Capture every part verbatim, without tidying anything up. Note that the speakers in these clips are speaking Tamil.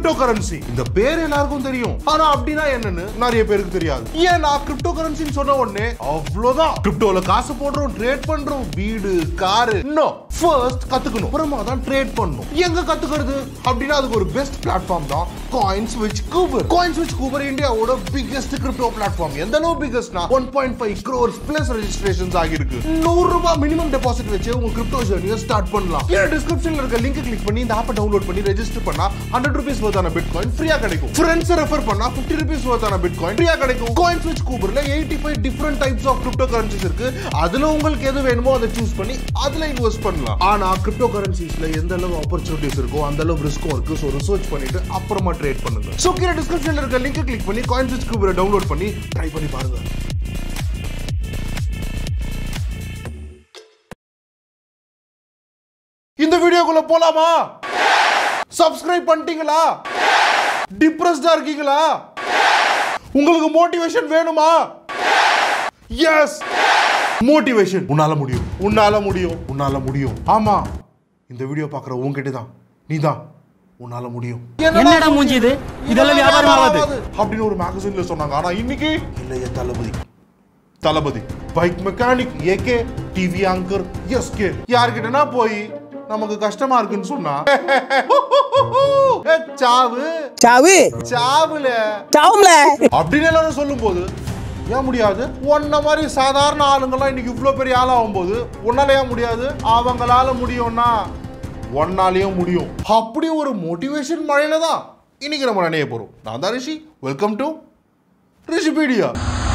Crypto currency. இந்த பேர் எல்லாருக்கும் தெரியும், ஆனா அப்படின்னா என்னன்னு நிறைய பேருக்கு தெரியாது. ஏன்னா கிரிப்டோ கரன்சின்னு சொன்ன உடனே அவ்வளவுதான், கிரிப்டோல காசு போடுறோம், ட்ரேட் பண்றோம், வீடு காரு. நோ, ஃபர்ஸ்ட் கத்துக்கணும், அப்புறமா தான் ட்ரேட் பண்ணணும். எங்க கத்துக்கிறது அப்படின்னா அதுக்கு ஒரு பெஸ்ட் பிளாட்ஃபார்ம் தான் CoinSwitch Kuber. CoinSwitch Kuber இந்தியாவோட பிகெஸ்ட் கிரிப்டோ பிளாட்ஃபார்ம். எந்த அளவு பிகெஸ்ட்னா one point five crores plus registrations ஆகிருக்கு. நூறு ரூபாய் மினிமம் டெபாசிட் வச்சு உங்க கிரிப்டோ ஜர்னியை ஸ்டார்ட் பண்ணலாம். கீழ டிஸ்கிரிப்ஷன்ல இருக்க லிங்க் கிளிக் பண்ணி இந்த ஆப்பை டவுன்லோட் பண்ணி ரெஜிஸ்டர் பண்ணா ஹண்ட்ரட் ருபீஸ் வர்த்தான பிட்காயின் ஃப்ரீயா கிடைக்கும். ஃப்ரெண்ட்ஸ் ரெஃபர் பண்ணா ஃபிஃப்டி ருபீஸ் வர்த்தான பிட்காயின் ஃப்ரீயா கிடைக்கும். CoinSwitch Kuberல eighty-five different types of crypto currencies இருக்கு. அதுல உங்களுக்கு எது வேணுமோ அதை சூஸ் பண்ணி அதுல இன்வெஸ்ட் பண்ணலாம். ஆனா கிரிப்டோ கரன்சிஸ்ல எந்த அளவு ஆப்பர்ச்சுனிட்டிஸ் இருக்கோ அந்த அளவு ரிஸ்க்கும் இருக்கு. சோ ரிசர்ச் பண்ணிட்டு அப்புறமா ட்ரேட் பண்ணுங்க. சோ கீழ டிஸ்கிரிப்ஷன்ல இருக்க லிங்க் கிளிக் பண்ணி CoinSwitch Kuber டவுன்லோட் பண்ணி ட்ரை பண்ணி பாருங்க. இந்த வீடியோக்குள்ள போலாமா? சப்ஸ்கிரைப் பண்ணிட்டீங்களா? டிப்ரெஸ்டா இருக்கீங்களா? உங்களுக்கு மோட்டிவேஷன் வேணுமா? Yes, motivation. உன்னால முடியும், உன்னால முடியும், உன்னால முடியும். ஆமா, இந்த வீடியோ பார்க்குற உன்கிட்ட தான், நீ தான் உன்னால முடியும். என்னடா மூஞ்சி இது? இதெல்லாம் வியாபாரம் ஆகாது அப்படின்னு ஒரு மேகசின்ல சொன்னாங்க. ஆனா இன்னைக்கு இல்லையே, Thalapathy Thalapathy bike mechanic AK TV anchor SK யார்கிட்டனா போய் நமக்கு கஷ்டமா இருக்குன்னு சொன்னா சாவு சாவு சாவுல சாவுல அப்படின்னு எல்லாரும் சொல்லும் போது ஏன் முடியாது? உன்ன மாதிரி சாதாரண ஆளுங்கெல்லாம் இன்னைக்கு இவ்வளவு பெரிய ஆள் ஆகும் போது உன்னால ஏன் முடியாது? அவங்களால முடியும்னா ஒன்னாலையும் முடியும். அப்படி ஒரு மோட்டிவேஷன் மழையில தான் இன்னைக்கு நம்ம நினைய போறோம். நான் தான் Rishi. Welcome to RishiPedia.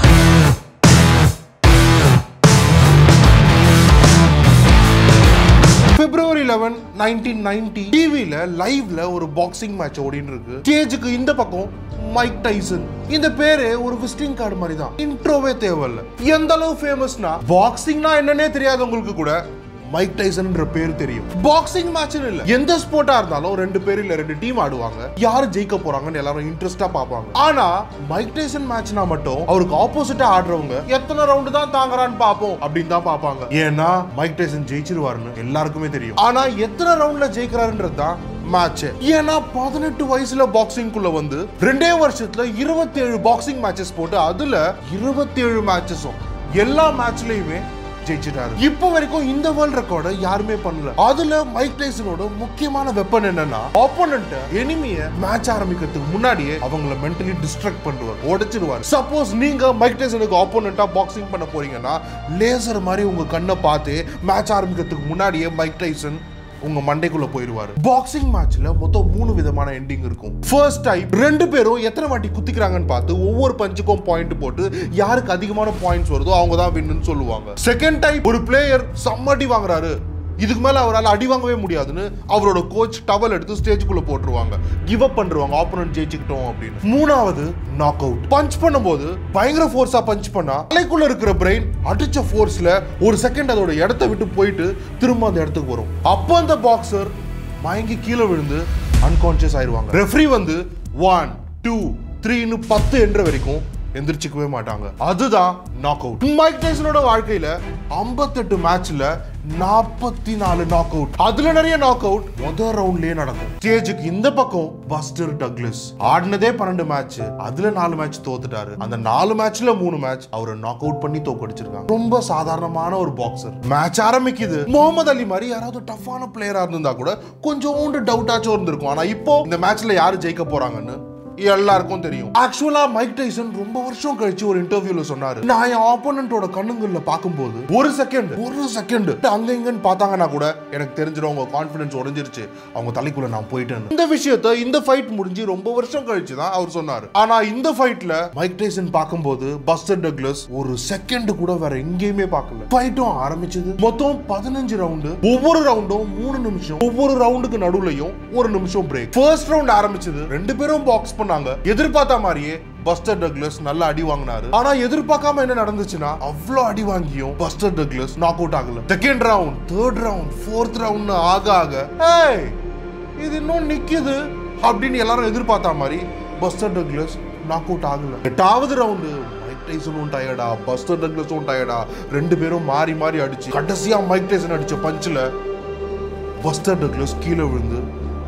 February eleventh nineteen ninety டிவில லைவ்ல ஒரு பாக்ஸிங் மேட்ச் ஓடிட்டு இருக்கு. ஸ்டேஜுக்கு இந்த பக்கம் மைக் டைசன். இந்த பேரு ஒரு விசிட்டிங் கார்டு மாதிரி தான், இன்ட்ரோவே தேவையில்ல. எந்த அளவு ஃபேமஸ்னா பாக்ஸிங்னா என்னன்னே தெரியாதவங்களுக்கு கூட மைக் டைசன்ன்ற பேர் தெரியும். பாக்ஸிங் மேட்ச்னு இல்ல, எந்த ஸ்போர்ட்டா இருந்தாலும் ரெண்டு பேர் இல்ல ரெண்டு டீம் ஆடுவாங்க. யாரு ஜெயிக்க போறாங்கன்னு எல்லாரும் இன்ட்ரெஸ்டா பாப்பாங்க. ஆனா மைக் டைசன் மேட்ச்னா மட்டும் அவருக்கு ஆப்போசிட்டா ஆடுறவங்க எத்தனை ரவுண்ட் தான் தாங்கறான்னு பாப்போம் அப்படின்னு தான் பாப்பாங்க. ஏன்னா மைக் டைசன் ஜெயிச்சிருவாருன்னு எல்லாருக்குமே தெரியும். ஆனா எத்தனை ரவுண்ட்ல ஜெயிக்கிறாருன்றது தான் மேட்ச். ஏன்னா பதினெட்டு வயசுல பாக்ஸிங் குள்ள வந்து ரெண்டே வருஷத்துல இருபத்தி ஏழு பாக்ஸிங் மேட்சஸ் போட்டு அதுல இருபத்தி ஏழு மேட்சஸும் எல்லா மேட்ச்லயுமே ஜெயிச்சிட்டாரு. இப்போ வரைக்கும் இந்த வேர்ல்ட் ரெக்கார்டை யாருமே பண்ணல. அதுல மைக் டைசனோட முக்கியமான வெப்பன் என்னன்னா ஆப்போனன்ட் எனிமியை மேட்ச் ஆரம்பிக்கிறதுக்கு முன்னாடியே அவங்கள மென்டலி டிஸ்ட்ராக்ட் பண்ணுவார், உடைச்சிடுவார். சப்போஸ் நீங்க மைக் டைசனுக்கு ஆப்போனன்ட்டா பாக்ஸிங் பண்ண போறீங்கன்னா லேசர் மாதிரி உங்க கண்ணை பார்த்து மேட்ச் ஆரம்பிக்கிறதுக்கு முன்னாடியே மைக் டைசன் உங்க மண்டைக்குள்ள போயிடுவாரு. பாக்ஸிங் மேட்ச்ல மொத்தம் மூணு விதமான எண்டிங் இருக்கும். ஃபர்ஸ்ட் டைப் ரெண்டு பேரும் எத்தனை வாட்டி குத்திக்கிறாங்கன்னு பார்த்து ஒவ்வொரு பஞ்சுக்கும் பாயிண்ட் போட்டு யாருக்கு அதிகமான பாயிண்ட்ஸ் வருதோ அவங்க தான் வின்னு சொல்லுவாங்க. செகண்ட் டைப் ஒரு பிளேயர் சம்மட்டி வாங்குறாரு, இதுக்கு மேல அவரால் அடி வாங்கவே முடியாதுன்னு அவரோட கோச் டவல் எடுத்து ஸ்டேஜுக்குள்ள போட்டுருவாங்க, கிவ் அப் பண்றாங்க ஆப்போனன்ட் ஜெயிச்சுக்கிட்டோம் அப்படின்னு. மூணாவது நாக் அவுட். பஞ்ச் பண்ணும்போது பயங்கர ஃபோர்ஸா பஞ்ச் பண்ணா தலைக்குள்ள இருக்கிற பிரெயின் அடிச்ச ஃபோர்ஸ்ல ஒரு செகண்ட் அதோட இடத்தை விட்டு போயிட்டு திரும்ப அந்த இடத்துக்கு வரும். அப்போ அந்த பாக்ஸர் மயங்கி கீழே விழுந்து அன்கான்சியஸ் ஆயிடுவாங்க. ரெஃப்ரி வந்து ஒன் டூ த்ரீன்னு பத்து என்ற வரைக்கும் எந்திரிச்சுக்கவே மாட்டாங்க. அதுதான் நாக் அவுட். மைக் டைசனோட வாழ்க்கையில ஐம்பத்தெட்டு மேட்ச்ல நாற்பத்தி நாலு நாக் அவுட். அதுல நிறைய நாக் அவுட் முதல் ரவுண்ட்லயே நடக்கும். ஸ்டேஜுக்கு இந்த பக்கம் பஸ்டர் டக்ளஸ் ஆடினதே பன்னெண்டு மேட்ச், அதுல நாலு மேட்ச் தோத்துட்டாரு. அந்த நாலு மேட்ச்ல மூணு மேட்ச் அவரை நாக் அவுட் பண்ணி தோக்கடிச்சிருக்காங்க. ரொம்ப சாதாரணமான ஒரு பாக்ஸர். மேட்ச் ஆரம்பிக்குது. முகமது அலி மாதிரி யாராவது டஃப்பான பிளேயரா இருந்தா கூட கொஞ்சோண்டு டவுட் ஆச்சும் இருந்திருக்கும். ஆனா இப்போ இந்த மேட்ச்ல யாரு ஜெயிக்க போறாங்கன்னு எல்லாருக்கும் தெரியும். ஆக்சுவலா மைக் டைசன் ரொம்ப வருஷம் கழிச்சு ஒரு இன்டர்வியூல சொன்னாரு, நான் என் ஆப்போனன்ட்டோட கண்ணுங்கள்ல பாக்கும்போது ஒரு செகண்ட் ஒரு செகண்ட் அங்க இங்கன்னு பார்த்தாங்கன்னா கூட எனக்கு தெரிஞ்சிடும் அவங்க கான்ஃபிடன்ஸ் உடைஞ்சிருச்சு, அவங்க தலைக்குள்ள நான் போயிட்டேன். இந்த விஷயத்தை இந்த ஃபைட் முடிஞ்சு ரொம்ப வருஷம் கழிச்சு தான் அவர் சொன்னாரு. ஆனா இந்த ஃபைட்ல மைக் டைசன் பார்க்கும்போது பஸ்டர் டக்ளஸ் ஒரு செகண்ட் கூட வேற எங்கேயுமே பார்க்கல. ஃபைட்டும் ஆரம்பிச்சது. மொத்தம் பதினஞ்சு ரவுண்டு, ஒவ்வொரு ரவுண்டும் மூணு நிமிஷம், ஒவ்வொரு ரவுண்டுக்கு நடுவுலயும் ஒரு நிமிஷம் பிரேக். ஃபர்ஸ்ட் ரவுண்ட் ஆரம்பிச்சது, ரெண்டு பேரும் பாக்ஸ் பண்ணாங்க. எதிர்பார்த்த மாதிரியே பஸ்டர் டக்ளஸ் நல்ல அடி வாங்கினாரு. ஆனா எதிர்பார்க்காம என்ன நடந்துச்சுன்னா அவ்வளவு அடி வாங்கியும் பஸ்டர் டக்ளஸ் நாக் அவுட் ஆகல. Second round, third round, fourth round ஆக ஆக ஏய் இது இன்னும் நிக்குது அப்படின்னு எல்லாரும் எதிர்பார்த்த மாதிரி பஸ்டர் டக்ளஸ் நாக் அவுட் ஆகல. எட்டாவது ரவுண்டு மைக் டைசனும் டயர்டா, பஸ்டர் டக்ளஸும் டயர்டா, ரெண்டு பேரும் மாறி மாறி அடிச்சு கடைசியா மைக் டைசன் அடிச்ச பஞ்சில பஸ்டர் டக்ளஸ் கீழே விழுந்து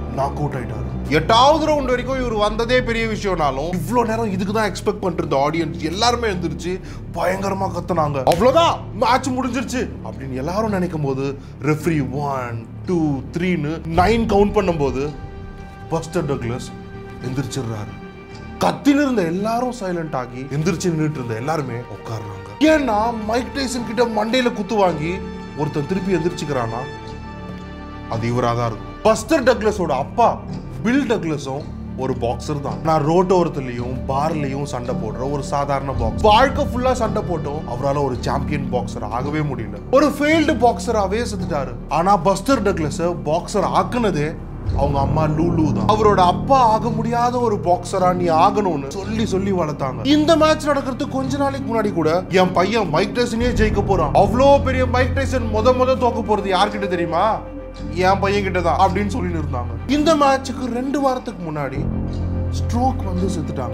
நாக் அவுட் ஆயிட்டாரு. எட்டாவது ரவுண்ட் வரைக்கும் இவர் வந்ததே பெரிய விஷயம்னாலும் இவ்வளோ நேரம் இதுக்கு தான் எக்ஸ்பெக்ட் பண்ணிட்டு இருந்த ஆடியன்ஸ் எல்லாருமே எழுந்திருச்சு பயங்கரமா கத்துனாங்க. அவ்வளோதான் மேட்ச் முடிஞ்சிருச்சு அப்படின்னு எல்லாரும் நினைக்கும் போது ரெஃப்ரி ஒன் டூ த்ரீன்னு நைன் கவுண்ட் பண்ணும்போது பஸ்டர் டக்ளஸ் எந்திரிச்சிடுறாரு. கத்தில இருந்த எல்லாரும் சைலண்ட் ஆகி எந்திரிச்சு நின்றுட்டு இருந்த எல்லாருமே உட்கார்றாங்க. ஏன்னா மைக் டைசன் கிட்ட மண்டையில குத்து வாங்கி ஒருத்தன் திருப்பி எந்திரிச்சுக்கிறானா அது இவராதான் இருக்கும். பஸ்டர் டக்ளஸோட அப்பா பில் டக்ளஸும் ஒரு பாக்ஸர் தான். நான் ரோட்டோரத்துலயும் பார்லயும் சண்டை போடுற ஒரு சாதாரண பாக்ஸ். வாழ்க்கை ஃபுல்லா சண்டை போட்டோம் அவரால் ஒரு சாம்பியன் பாக்ஸர் ஆகவே முடியல. ஒரு ஃபெயில்டு பாக்ஸராகவே செத்துட்டாரு. ஆனா பஸ்டர் டக்ளஸ் பாக்ஸர் ஆக்குனதே அவங்க அம்மா லூலு தான். அவரோட அப்பா ஆக முடியாத ஒரு பாக்ஸரா நீ ஆகணும்னு சொல்லி சொல்லி வளர்த்தாங்க. இந்த மேட்ச் நடக்கிறதுக்கு கொஞ்ச நாளைக்கு முன்னாடி கூட என் பையன் மைக் டைசனே ஜெயிக்க போறான், அவ்வளோ பெரிய மைக் டைசன் முத முத தோக்க போறது யார்கிட்ட தெரியுமா, என் பையன் கிட்ட தான் அப்படின்னு சொல்லி இருந்தாங்க. இந்த மேட்சுக்கு ரெண்டு வாரத்துக்கு முன்னாடி ஸ்ட்ரோக் வந்து செத்துட்டாங்க.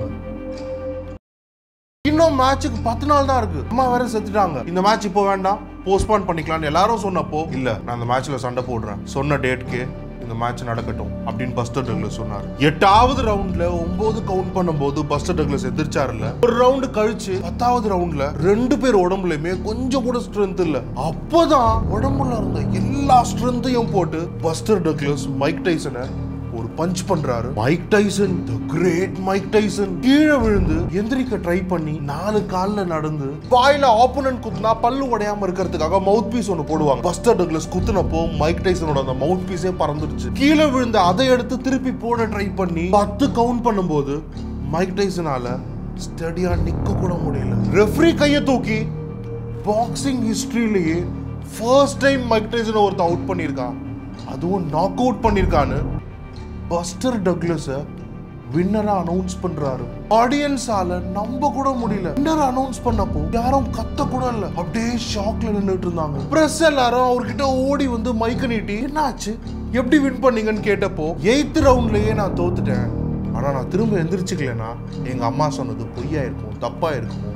இன்னும் மேட்சுக்கு பத்து நாள் தான் இருக்கு, அம்மா வேற செத்துட்டாங்க. இந்த மேட்ச் இப்போ வேண்டாம் போஸ்ட்போன் பண்ணிக்கலாம் எல்லாரும் சொன்னப்போ இல்ல நான் அந்த மேட்ச்ல சண்டை போடுறேன், சொன்ன டேட்க்கு இந்த மேட்ச் நடக்கட்டும் அப்படின்னு பஸ்டர் டக்ளஸ் சொன்னார். எட்டாவது ரவுண்ட்ல ஒன்பது கவுண்ட் பண்ணும்போது பஸ்டர் டக்ளஸ் எதிர்ச்சாருல. ஒரு ரவுண்ட் கழிச்சு பத்தாவது ரவுண்ட்ல ரெண்டு பேர் உடம்புலயுமே கொஞ்சம் கூட ஸ்ட்ரென்த் இல்ல. அப்பதான் உடம்புல இருந்த எல்லா ஸ்ட்ரென்த்தையும் போட்டு பஸ்டர் டக்ளஸ் மைக் டைசனை ஒரு பஞ்ச் பண்றாரு. Mike Tyson the great Mike Tyson கீழே விழுந்து எந்திரிக்க ட்ரை பண்ணி நாலு கால்ல நடந்து வாயில ஆப்போனன்ட் குத்துனா பல்லு உடையாம இருக்கிறதுக்காக மவுத் பீஸ் ஒன்னு போடுவாங்க. பஸ்டர் டக்ளஸ் குத்துனப்போ மைக் டைசனோட அந்த மவுத் பீஸே பறந்துடுச்சு. கீழே விழுந்து அதை எடுத்து திருப்பி போட ட்ரை பண்ணி பத்து கவுண்ட் பண்ணும்போது மைக் டைசனால ஸ்டடியா நிக்க கூட முடியல. ரெஃப்ரி கையை தூக்கி பாக்ஸிங் ஹிஸ்டரியிலேயே ஃபர்ஸ்ட் டைம் மைக் டைசனை ஒருத்தன் அவுட் பண்ணியிருக்கான், அதுவும் நாக் அவுட் பண்ணியிருக்கான்னு பஸ்டர் டக்ளஸ வின்னரா அனௌன்ஸ் பண்றாரு. ஆடியன்ஸால நம்ப கூட முடியல. வின்னர் அனௌன்ஸ் பண்ணப்போ யாரும் கத்த கூட இல்ல, அப்படியே ஷாக்ல நின்னுட்டு இருந்தாங்க. பிரஸ் எல்லாரும் அவர்கிட்ட ஓடி வந்து மைக்க நீட்டி என்னாச்சு எப்படி வின் பண்ணீங்கன்னு கேட்டப்போ எய்த் ரவுண்ட்லயே நான் தோத்துட்டேன், ஆனா நான் திரும்ப எந்திரிச்சுக்கலனா எங்க அம்மா சொன்னது பொய்யா இருக்கும் தப்பா இருக்கும்.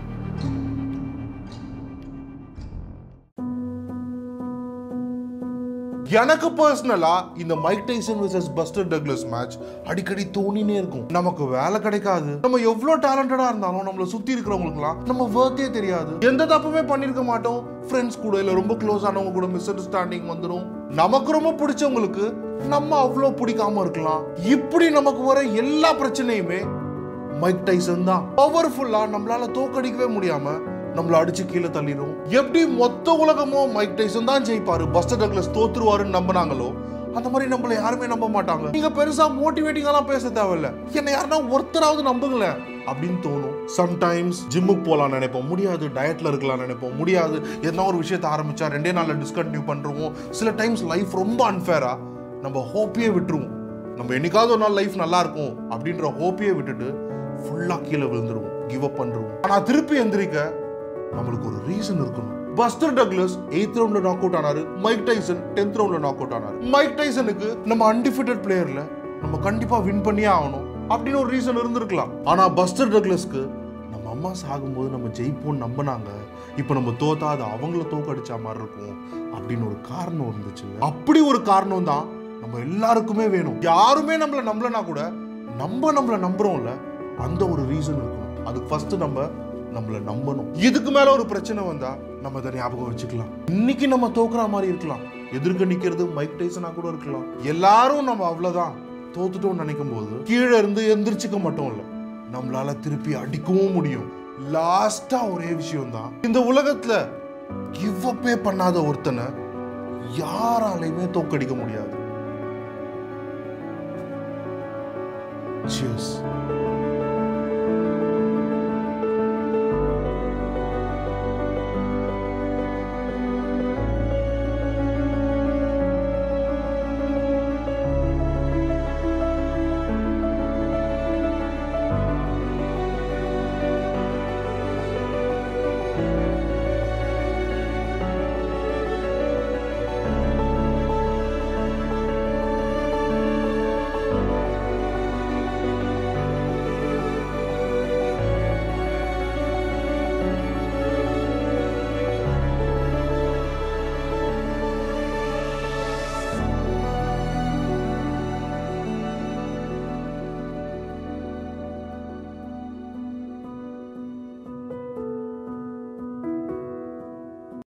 எனக்கு பர்சனலா இந்த Mike Tyson versus Buster Douglas match அடிக்கடி தோணினே இருக்கும். நமக்கு வேலை கிடைக்காது, நம்ம எவ்வளவு டேலண்டடா இருந்தாலும் நம்மள சுத்தி இருக்கிறவங்களுக்குலாம் நம்ம வர்த்தே தெரியாது, எந்த தப்புமே பண்ணிருக்க மாட்டோம், ஃப்ரெண்ட்ஸ் கூட இல்ல ரொம்ப க்ளோஸ் ஆனவங்க கூட மிஸ் அண்டர்ஸ்டாண்டிங் வந்துடும், நமக்கு ரொம்ப பிடிச்சவங்களுக்கு நம்ம அவ்வளவு பிடிக்காம இருக்கலாம். இப்படி நமக்கு வர எல்லா பிரச்சனையுமே மைக் டைசன் தான். பவர்ஃபுல்லா நம்மளால தோக்கடிக்கவே முடியாம நம்மள அடிச்சு கீழே தள்ளிடும். எப்படி மொத்த உலகமும் மைக் டைசன் தான் ஜெயிப்பாரு பஸ்டர் டக்ளஸ் தோத்துருவாருன்னு நம்பினாங்களோ அந்த மாதிரி நம்மள யாருமே நம்ப மாட்டாங்க. நீங்க பெருசா மோட்டிவேட்டிங் எல்லாம் பேச தேவையில்ல, என்ன யாருன்னா ஒருத்தராவது நம்புங்களேன் அப்படின்னு தோணும். சம்டைம்ஸ் ஜிம்முக்கு போலாம் நினைப்போம் முடியாது, டயட்ல இருக்கலாம் நினைப்போம் முடியாது, எதனா ஒரு விஷயத்தை ஆரம்பிச்சா ரெண்டே நாள்ல டிஸ்கண்டினியூ பண்றோம். சில டைம்ஸ் லைஃப் ரொம்ப அன்ஃபேரா நம்ம ஹோப்பையே விட்டுருவோம். நம்ம என்னைக்காவது ஒரு நாள் லைஃப் நல்லா இருக்கும் அப்படின்ற ஹோப்பையே விட்டுட்டு ஃபுல்லா கீழே விழுந்துருவோம், கிவ் அப் பண்றோம். ஆனா திருப்பி எந்திரிக்க நம்மளுக்கு ஒரு ரீசன் இருக்கணும். பஸ்டர் டக்ளஸ் எய்த் ரவுண்ட்ல நாக் அவுட் ஆனாரு, மைக் டைசன் டென்த் ரவுண்ட்ல நாக் அவுட் ஆனாரு. மைக் டைசனுக்கு நம்ம அன்டிஃபிட்டட் பிளேயர்ல நம்ம கண்டிப்பா வின் பண்ணியே ஆகணும் அப்படின்னு ஒரு ரீசன் இருந்திருக்கலாம். ஆனா பஸ்டர் டக்ளஸ்க்கு நம்ம அம்மா சாகும்போது நம்ம ஜெயிப்போம் நம்பினாங்க, இப்ப நம்ம தோத்தா அது அவங்கள தோக்கடிச்சா மாதிரி இருக்கும் அப்படின்னு ஒரு காரணம் இருந்துச்சு. அப்படி ஒரு காரணம் தான் நம்ம எல்லாருக்குமே வேணும். யாருமே நம்மள நம்பலனா கூட நம்ம நம்மள நம்புறோம்ல அந்த ஒரு ரீசன் இருக்கணும். அதுக்கு ஃபர்ஸ்ட் நம்ம நம்மள நம்பணும். இதுக்கு மேல ஒரு பிரச்சனை வந்தா நம்ம அதை ஞாபகம் வச்சுக்கலாம். இன்னைக்கு நம்ம தோக்குற மாதிரி இருக்கலாம், எதிர்க்க நிக்கிறது மைக் டைசனா கூட இருக்கலாம். எல்லாரும் நம்ம அவ்வளவுதான் தோத்துட்டோம்னு நினைக்கும் போது கீழே இருந்து எந்திரிச்சுக்க மட்டும் இல்ல, நம்மளால திருப்பி அடிக்கவும் முடியும். லாஸ்டா ஒரே விஷயம் தான், இந்த உலகத்துல கிவ் அப்பே பண்ணாத ஒருத்தனை யாராலையுமே தோக்கடிக்க முடியாது. Cheers.